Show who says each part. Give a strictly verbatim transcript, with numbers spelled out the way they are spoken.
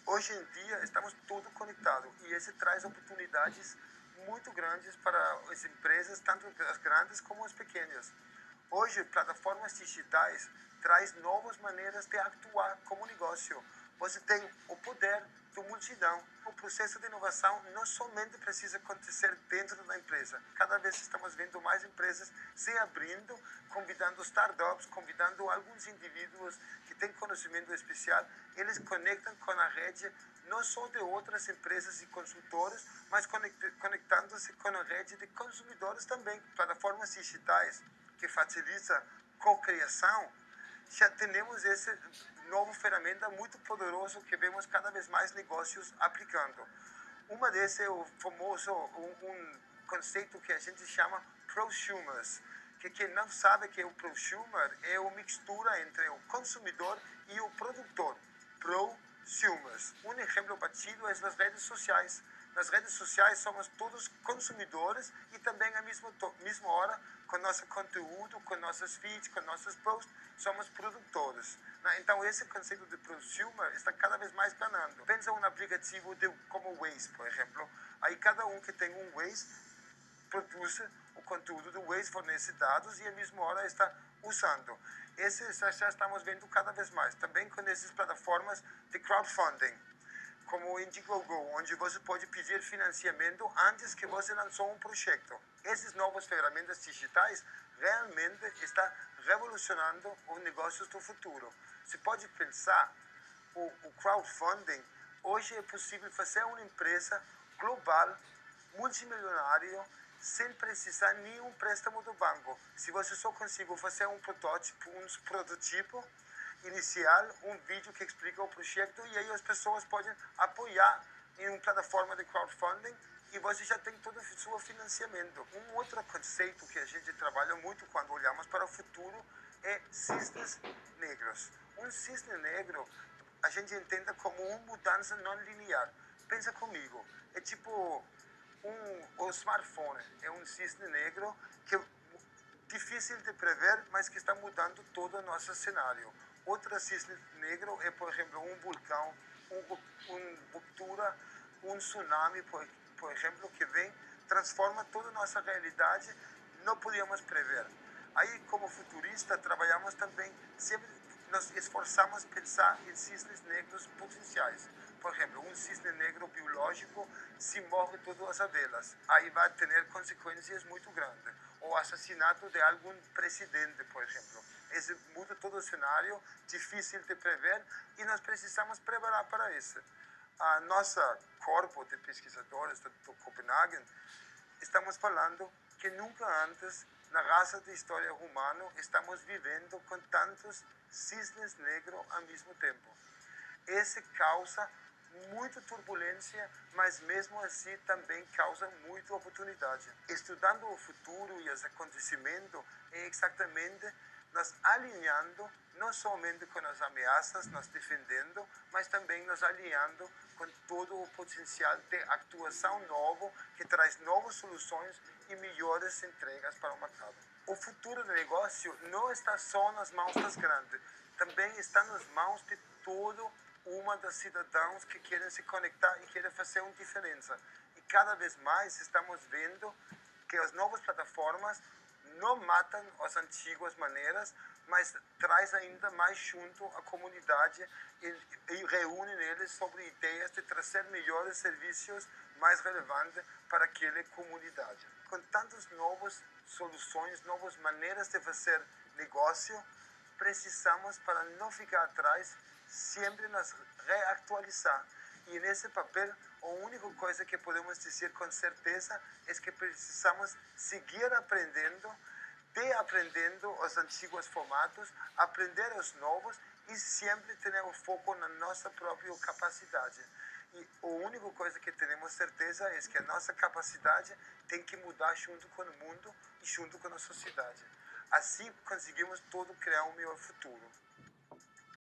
Speaker 1: Hoje em dia estamos tudo conectado e isso traz oportunidades muito grandes para as empresas, tanto as grandes como as pequenas. Hoje, plataformas digitais traz novas maneiras de atuar como negócio. Você tem o poder da multidão. O processo de inovação não somente precisa acontecer dentro da empresa. Cada vez estamos vendo mais empresas se abrindo, convidando startups, convidando alguns indivíduos que têm conhecimento especial. Eles conectam com a rede não só de outras empresas e consultores, mas conectando-se com a rede de consumidores também. Plataformas digitais que facilita co-criação, já temos esse novo ferramenta muito poderoso que vemos cada vez mais negócios aplicando. Uma desse é o famoso, um, um conceito que a gente chama prosumers, que quem não sabe que é o prosumer é uma mistura entre o consumidor e o produtor. Prosumers. Um exemplo batido é nas redes sociais. Nas redes sociais somos todos consumidores e também à mesma, mesma hora, com nosso conteúdo, com nossos feeds, com nossos posts, somos produtores. Então esse conceito de prosumer está cada vez mais ganhando. Pensa um aplicativo de, como o Waze, por exemplo. Aí cada um que tem um Waze produz o conteúdo do Waze, fornece dados e à mesma hora está usando. Esse já estamos vendo cada vez mais. Também com essas plataformas de crowdfunding, como o Indiegogo, onde você pode pedir financiamento antes que você lançou um projeto. Essas novas ferramentas digitais realmente estão revolucionando os negócios do futuro. Você pode pensar, o, o crowdfunding, hoje é possível fazer uma empresa global, multimilionária, sem precisar de nenhum préstamo do banco. Se você só conseguir fazer um protótipo, um protótipo inicial, um vídeo que explica o projeto e aí as pessoas podem apoiar em uma plataforma de crowdfunding e você já tem todo o seu financiamento. Um outro conceito que a gente trabalha muito quando olhamos para o futuro é cisnes negros. Um cisne negro a gente entende como uma mudança não linear. Pensa comigo, é tipo um, o smartphone, é um cisne negro que é difícil de prever, mas que está mudando todo o nosso cenário. Outro cisne negro é, por exemplo, um vulcão, um, um ruptura, um tsunami, por, por exemplo, que vem, transforma toda a nossa realidade, não podíamos prever. Aí, como futurista, trabalhamos também, sempre nos esforçamos a pensar em cisnes negros potenciais. Por exemplo, um cisne negro biológico, se morre todas as abelhas, aí vai ter consequências muito grandes. O assassinato de algum presidente, por exemplo. Esse muda todo o cenário, difícil de prever, e nós precisamos preparar para isso. A nossa corpo de pesquisadores do Copenhagen, estamos falando que nunca antes, na raça da história humana, estamos vivendo com tantos cisnes negros ao mesmo tempo. Isso causa muita turbulência, mas mesmo assim também causa muita oportunidade. Estudando o futuro e os acontecimentos é exatamente nos alinhando, não somente com as ameaças, nos defendendo, mas também nos alinhando com todo o potencial de atuação novo que traz novas soluções e melhores entregas para o mercado. O futuro do negócio não está só nas mãos das grandes, também está nas mãos de todo uma das cidadãos que querem se conectar e querem fazer uma diferença. E cada vez mais estamos vendo que as novas plataformas não matam as antigas maneiras, mas traz ainda mais junto a comunidade e, e reúne eles sobre ideias de trazer melhores serviços mais relevantes para aquela comunidade. Com tantas novas soluções, novas maneiras de fazer negócio, precisamos, para não ficar atrás, sempre nos reatualizar. E nesse papel, a única coisa que podemos dizer com certeza é que precisamos seguir aprendendo, de aprendendo os antigos formatos, aprender os novos e sempre ter o foco na nossa própria capacidade. E a única coisa que temos certeza é que a nossa capacidade tem que mudar junto com o mundo e junto com a sociedade. Assim conseguimos todo criar um melhor futuro.